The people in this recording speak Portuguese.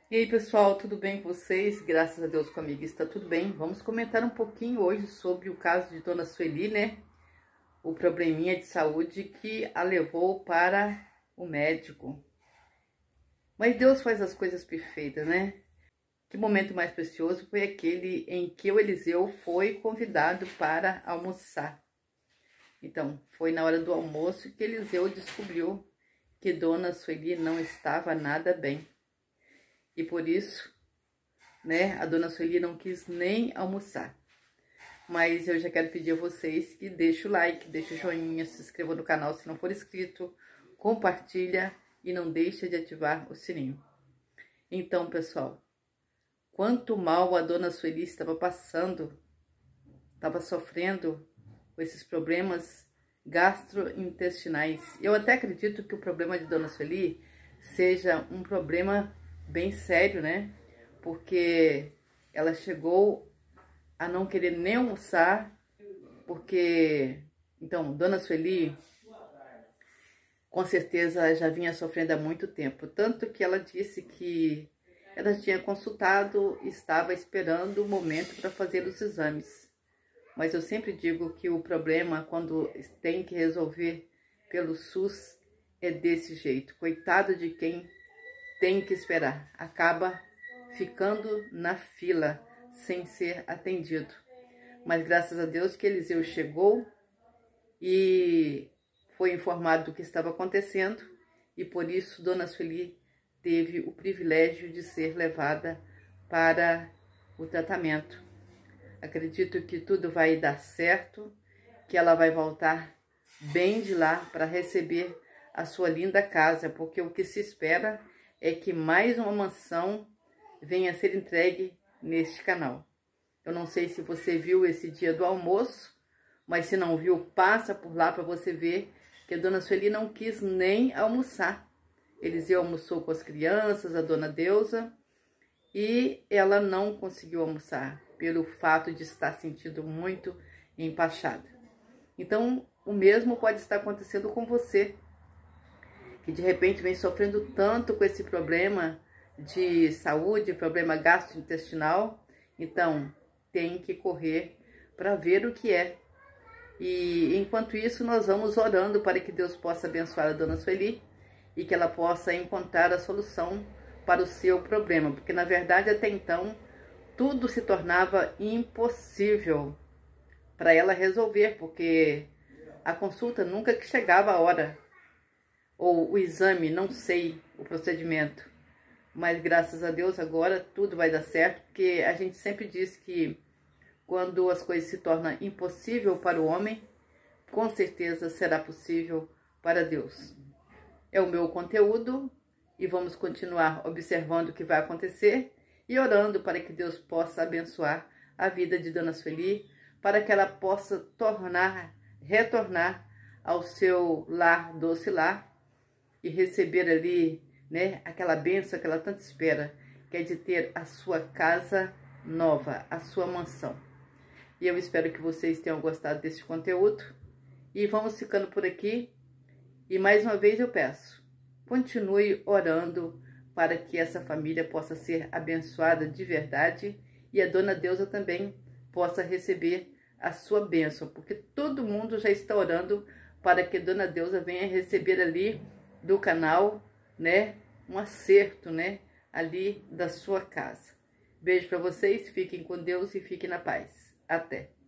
E aí, pessoal, tudo bem com vocês? Graças a Deus comigo está tudo bem. Vamos comentar um pouquinho hoje sobre o caso de Dona Sueli, né? O probleminha de saúde que a levou para o médico. Mas Deus faz as coisas perfeitas, né? Que momento mais precioso foi aquele em que o Eliseu foi convidado para almoçar. Então, foi na hora do almoço que Eliseu descobriu que Dona Sueli não estava nada bem. E por isso, né, a Dona Sueli não quis nem almoçar. Mas eu já quero pedir a vocês que deixem o like, deixem o joinha, se inscreva no canal se não for inscrito, compartilha e não deixa de ativar o sininho. Então, pessoal, quanto mal a Dona Sueli estava passando, estava sofrendo com esses problemas gastrointestinais. Eu até acredito que o problema de Dona Sueli seja um problema bem sério, né? Porque ela chegou a não querer nem almoçar, porque, então, Dona Sueli, com certeza, já vinha sofrendo há muito tempo. Tanto que ela disse que ela tinha consultado e estava esperando o momento para fazer os exames. Mas eu sempre digo que o problema, quando tem que resolver pelo SUS, é desse jeito. Coitado de quem tem que esperar, acaba ficando na fila sem ser atendido. Mas graças a Deus que Eliseu chegou e foi informado do que estava acontecendo e por isso Dona Sueli teve o privilégio de ser levada para o tratamento. Acredito que tudo vai dar certo, que ela vai voltar bem de lá para receber a sua linda casa, porque o que se espera é que mais uma mansão venha a ser entregue neste canal. Eu não sei se você viu esse dia do almoço, mas se não viu, passa por lá para você ver que a Dona Sueli não quis nem almoçar. Eliseu almoçou com as crianças, a Dona Deusa, e ela não conseguiu almoçar pelo fato de estar sentindo muito empachada. Então, o mesmo pode estar acontecendo com você, que de repente vem sofrendo tanto com esse problema de saúde, problema gastrointestinal. Então, tem que correr para ver o que é. E enquanto isso, nós vamos orando para que Deus possa abençoar a Dona Sueli e que ela possa encontrar a solução para o seu problema. Porque, na verdade, até então, tudo se tornava impossível para ela resolver, porque a consulta nunca que chegava a hora. Ou o exame, não sei o procedimento, mas graças a Deus agora tudo vai dar certo, porque a gente sempre diz que quando as coisas se tornam impossível para o homem, com certeza será possível para Deus. É o meu conteúdo e vamos continuar observando o que vai acontecer e orando para que Deus possa abençoar a vida de Dona Sueli, para que ela possa retornar ao seu lar, doce lar, e receber ali, né, aquela bênção que ela tanto espera, que é de ter a sua casa nova, a sua mansão. E eu espero que vocês tenham gostado desse conteúdo. E vamos ficando por aqui. E mais uma vez eu peço, continue orando para que essa família possa ser abençoada de verdade e a Dona Deusa também possa receber a sua bênção, porque todo mundo já está orando para que Dona Deusa venha receber ali do canal, né, um acerto, né, ali da sua casa. Beijo para vocês, fiquem com Deus e fiquem na paz. Até!